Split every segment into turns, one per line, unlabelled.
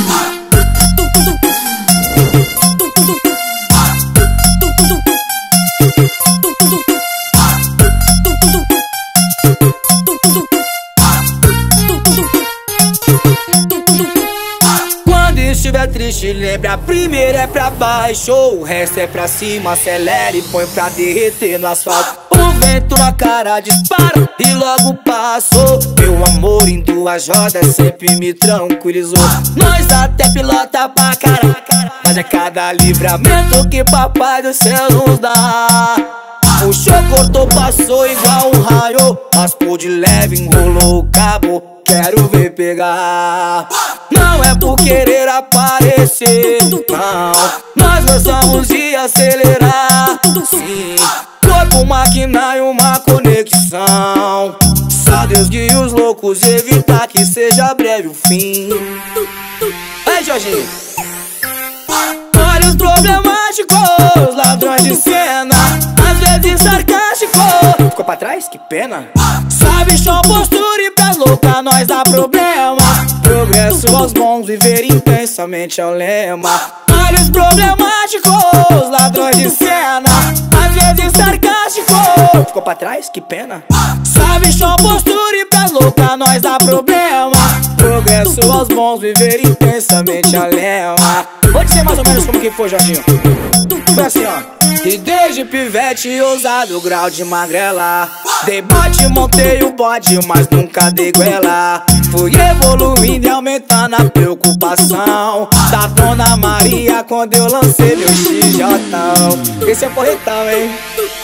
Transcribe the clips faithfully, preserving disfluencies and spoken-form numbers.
Quando estiver triste, lembra, a primeira é pra baixo, o resto é pra cima, acelera e põe pra derreter no asfalto. O vento na cara dispara e logo passou. Meu amor em duas rodas sempre me tranquilizou. Nós até pilota pra caraca, mas é cada livramento que papai do céu nos dá. Puxou, cortou, passou igual um raio, raspou de leve, enrolou o cabo, quero ver pegar. Não é por querer aparecer, não, nós gostamos de acelerar. Sim, corpo, máquina e uma conexão. Só Deus guia os loucos, evitar que seja breve o fim. Aí, Jorginho. Olha os problemáticos, ladrões de cena, às vezes sarcástico. Ficou pra trás? Que pena. Sabe, show, postura e pés louca, nós dá problema. Progresso aos bons, viver intensamente é o lema. Olha os problemáticos, ladrões de cena, às vezes sarcástico. Ficou pra trás? Que pena. Sabe, show, postura e pés louca, nós dá problema. Progresso aos bons, viver intensamente é o lema. Vou dizer mais ou menos como que foi, Jorginho. Foi assim, ó. E desde pivete ousado o grau de magrela, dei bote, montei o bode, mas nunca dei goela. Fui evoluindo e aumentando a preocupação da Dona Maria quando eu lancei meu X J. Esse é porretão, hein?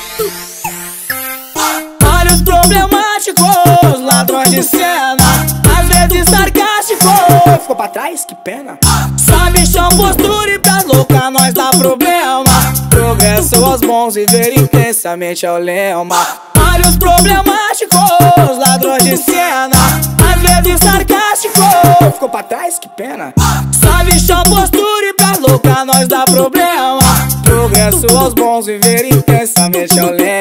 Olha os problemáticos, ladrões de cena, às vezes sarcástico. Ficou pra trás? Que pena. Sabe, chão, postura e pés louca, nós dá problema. Progresso aos bons, viver intensamente é o lema. Olha os problemáticos, ladrões de cena, às vezes sarcástico. Ficou pra trás? Que pena. Sabe, chão, postura e pés louca, nós dá problema. Progresso aos bons, viver intensamente é o lema.